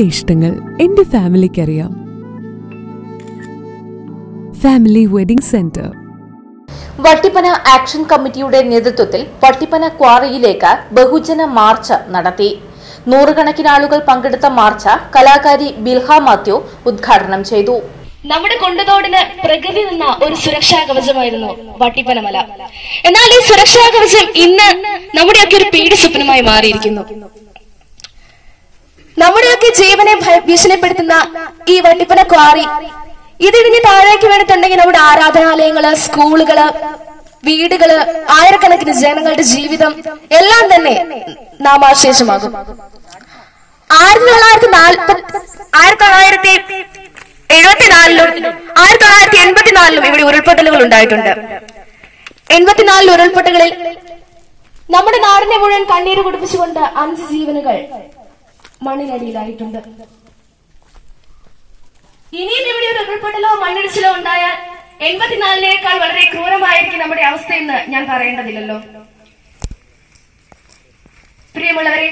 എന്റെ ഇഷ്ടങ്ങൾ എന്റെ ഫാമിലിക്കറിയാം. Family wedding centre. Vattippana action കമ്മിറ്റിയുടെ നേതൃത്വത്തിൽ വട്ടിപ്പന ക്വാറിയിലേക്ക് ബഹുജന മാർച്ച് നടത്തി. നൂറുകണക്കിന് ആളുകൾ പങ്കെടുത്ത മാർച്ച് കലാകാരി ബിൽഹ മാത്യു ഉദ്ഘാടനം ചെയ്തു. നമ്മുടെ കൊണ്ടുതോടിന് പ്രകൃതി നിന്ന ഒരു സുരക്ഷാ കവചമായിരുന്നു വട്ടിപ്പന മല. എന്നാൽ ഈ സുരക്ഷാ കവചം ഇന്ന് നമ്മുടെയൊക്കെ ഒരു പേടി സ്വപ്നമായി മാറിയിരിക്കുന്നു. നമ്മുടെയൊക്കെ ജീവനെ ഭീഷണിപ്പെടുത്തുന്ന ഈ വട്ടിപ്പന ക്വാറി ഇതിടിഞ്ഞ് താഴേക്ക് വീണിട്ടുണ്ടെങ്കിൽ നമ്മുടെ ആരാധനാലയങ്ങള്, സ്കൂളുകള്, വീടുകള്, ആയിരക്കണക്കിന് ജനങ്ങളുടെ ജീവിതം എല്ലാം തന്നെ നാമാശേഷമാകും. 1974ലും 1984ലും ഇവിടെ ഉരുൾപൊട്ടലുകൾ ഉണ്ടായിട്ടുണ്ട്. 84 ഉരുൾപൊട്ടലുകളിൽ നമ്മുടെ നാടിനെ മുഴുവൻ കണ്ണീര് കുടിപ്പിച്ചുകൊണ്ട് 5 ജീവനുകൾ മണ്ണിനടിയിലായിട്ടുണ്ട്. ഇനിയും ഇവിടെ ഒരു ഉരുൾപൊട്ടലോ മണ്ണിടിച്ചിലോ ഉണ്ടായാൽ 84നേക്കാൾ വളരെ ക്രൂരമായിരിക്കും നമ്മുടെ അവസ്ഥയെന്ന് ഞാൻ പറയേണ്ടതില്ലല്ലോ. പ്രിയമുള്ളവരെ,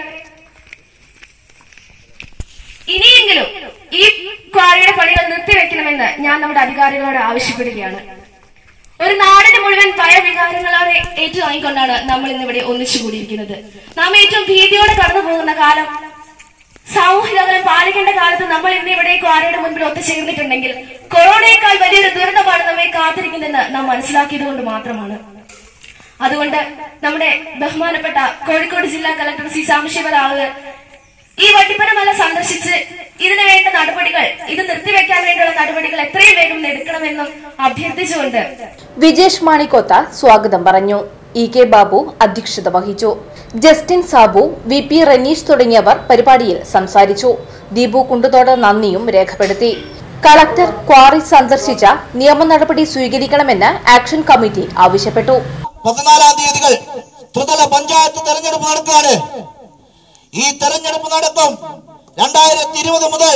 ഇനിയെങ്കിലും ഈ ക്വാറിയുടെ പണികൾ നിർത്തിവെക്കണമെന്ന് ഞാൻ നമ്മുടെ അധികാരികളോട് ആവശ്യപ്പെടുകയാണ്. ഒരു നാടിന് മുഴുവൻ ഭയവികാരങ്ങളോടെ ഏറ്റുവാങ്ങിക്കൊണ്ടാണ് നമ്മൾ ഇന്നിവിടെ ഒന്നിച്ചുകൂടിയിരിക്കുന്നത്. നാം ഏറ്റവും ഭീതിയോടെ കടന്നു പോകുന്ന കാലം, സാമൂഹിക അകലം പാലിക്കേണ്ട കാലത്ത് നമ്മൾ ഇന്ന് ഇവിടെ ക്വാറിയുടെ മുൻപിൽ ഒത്തുചേർന്നിട്ടുണ്ടെങ്കിൽ കൊറോണയേക്കാൾ വലിയൊരു ദുരന്തമാണ് നമ്മെ കാത്തിരിക്കുന്നതെന്ന് നാം മനസ്സിലാക്കിയത് കൊണ്ട് മാത്രമാണ്. അതുകൊണ്ട് നമ്മുടെ ബഹുമാനപ്പെട്ട കോഴിക്കോട് ജില്ലാ കളക്ടർ സി സാംശിവരാള് ഈ വട്ടിപ്പന മല സന്ദർശിച്ച് ഇതിനു വേണ്ട നടപടികൾ, ഇത് നിർത്തിവെക്കാൻ വേണ്ടിയുള്ള നടപടികൾ എത്രയും വേഗം എടുക്കണമെന്നും അഭ്യർത്ഥിച്ചുകൊണ്ട് വിജേഷ് മാണിക്കോത്ത സ്വാഗതം പറഞ്ഞു. ഇ കെ ബാബു അധ്യക്ഷത വഹിച്ചു. Justin Sabu, V P Ranish തുടങ്ങിയവർ പരിപാടിയിൽ സംസാരിച്ചു. ദീപു കുണ്ടുതോട് നന്ദിയും രേഖപ്പെടുത്തി. കളക്ടർ ക്വാറി സന്ദർശിച്ച നിയമ നടപടി സ്വീകരിക്കണമെന്ന് ആക്ഷൻ കമ്മിറ്റി ആവശ്യപ്പെട്ടു. 14 തീയതികൾ ത്രിതല പഞ്ചായത്ത് തെരഞ്ഞെടുപ്പ് നടക്കുകയാണ്. ഈ തെരഞ്ഞെടുപ്പ് നടക്കും 2020 മുതൽ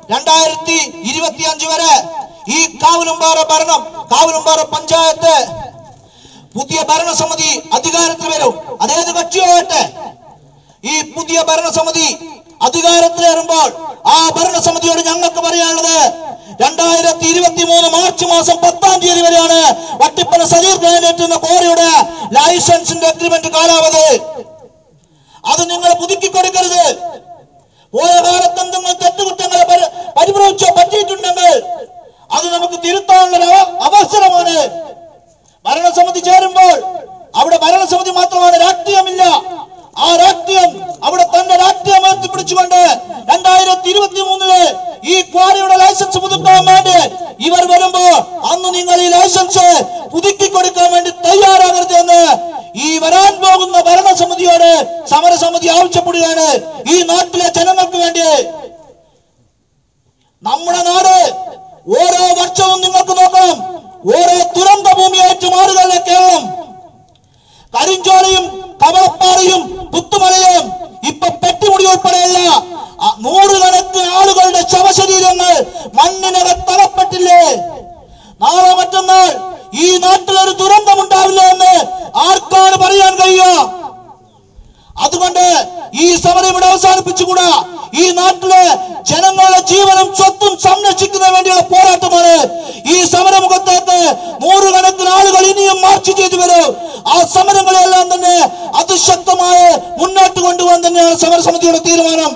2025 വരെ ഈ കാവുലുംപാറ പഞ്ചായത്ത് പുതിയ ഭരണസമിതി അധികാരത്തിൽ വരും. അതേത് കക്ഷിയാവട്ടെ, ഈ പുതിയ ഭരണസമിതി അധികാരത്തിലേറുമ്പോൾ ആ ഭരണസമിതിയോട് ഞങ്ങൾക്ക് പറയാനുള്ളത് 2023 മാർച്ച് മാസം 10-ാം തീയതി വരെയാണ് വട്ടിപ്പന സജീർ പ്ലാനറ്റ് എന്ന ക്വാറിയുടെ ലൈസൻസിന്റെ അഗ്രിമെന്റ് കാലാവധി. അത് നിങ്ങൾ പുതുക്കി കൊടുക്കരുത്. പോയ കാലത്ത് എന്തെങ്കിലും തെറ്റുകുറ്റങ്ങൾ പരിഭ്രമിച്ചോ പറ്റിയിട്ടുണ്ടെങ്കിൽ അത് നമുക്ക് തിരുത്താനുള്ള അവസരമാണ്. ഭരണസമിതി ചേരുമ്പോൾ അവിടെ ഭരണസമിതി മാത്രമാണ്, രാഷ്ട്രീയമില്ല. ആ രാഷ്ട്രീയം അവിടെ തന്നെ രാഷ്ട്രീയം ഉയർത്തിപ്പിടിച്ചുകൊണ്ട് 2023 ഈ ക്വാറിയുടെ ലൈസൻസ് പുതുക്കാൻ വേണ്ടി ഇവർ വരുമ്പോ അന്ന് നിങ്ങൾ ഈ ലൈസൻസ് പുതുക്കി കൊടുക്കാൻ വേണ്ടി തയ്യാറാകരുത് എന്ന് ഈ വരാൻ പോകുന്ന ഭരണസമിതിയോട് സമരസമിതി ആവശ്യപ്പെടുകയാണ്. ഈ നാട്ടിലെ ജനങ്ങൾക്ക് വേണ്ടി നമ്മുടെ നാട് ഓരോ വർഷവും നിങ്ങൾക്ക് നോക്കണം, ഓരോ ദുരന്ത ഭൂമിയായിട്ട് മാറുകയല്ലേ കേരളം. കരിഞ്ചോലയും കവളപ്പാറയും പുത്തുമലയും ഇപ്പൊ പെട്ടിമുടി ഉൾപ്പെടെയുള്ള 100 കണക്കിന് ആളുകളുടെ ശവശരീരങ്ങൾ മണ്ണിനകത്തളപ്പെട്ടില്ലേ? നാളെ മറ്റന്നാൾ ഈ നാട്ടിലൊരു ദുരന്തമുണ്ടാവില്ല എന്ന് ആർക്കാണ് പറയാൻ കഴിയുക? അതുകൊണ്ട് ഈ സമരം ഇവിടെ അവസാനിപ്പിച്ചുകൂടാ. ഈ നാട്ടിലെ ജനങ്ങളുടെ ജീവനും സ്വത്തും സംരക്ഷിക്കുന്നതിന് വേണ്ടിയുള്ള പോരാട്ടമാണ്. ഈ സമരമുഖത്തേക്ക് 100 കണക്കിന് ആളുകൾ ഇനിയും മാർച്ച് ചെയ്തു വരും. ആ സമരങ്ങളെല്ലാം തന്നെ അതിശക്തമായി മുന്നോട്ട് കൊണ്ടുപോകാൻ തന്നെയാണ് സമരസമിതിയുടെ തീരുമാനം.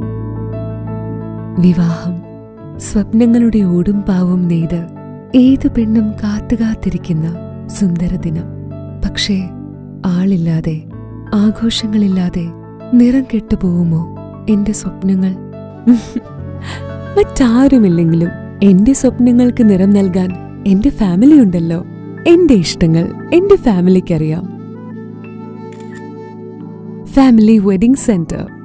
വിവാഹം സ്വപ്നങ്ങളുടെ ഓടും പാവും നെയ്ത് ഏത് പെണ്ണും കാത്തുകാത്തിരിക്കുന്ന സുന്ദര ദിനം. പക്ഷേ ആളില്ലാതെ, ആഘോഷങ്ങളില്ലാതെ നിറം കെട്ടുപോകുമോ എന്റെ സ്വപ്നങ്ങൾ? മറ്റാരുമില്ലെങ്കിലും എന്റെ സ്വപ്നങ്ങൾക്ക് നിറം നൽകാൻ എന്റെ ഫാമിലി ഉണ്ടല്ലോ. എന്റെ ഇഷ്ടങ്ങൾ എന്റെ ഫാമിലിക്കറിയാം. Family wedding centre.